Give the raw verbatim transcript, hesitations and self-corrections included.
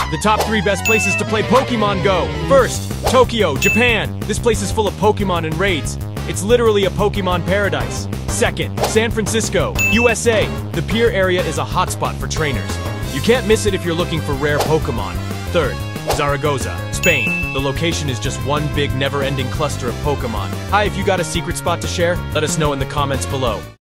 The top three best places to play Pokemon Go. First, Tokyo, Japan. This place is full of Pokemon and raids. It's literally a Pokemon paradise. Second, San Francisco, U S A. The Pier area is a hotspot for trainers. You can't miss it if you're looking for rare Pokemon. Third, Zaragoza, Spain. The location is just one big never-ending cluster of Pokemon. Hi, if you got a secret spot to share, let us know in the comments below.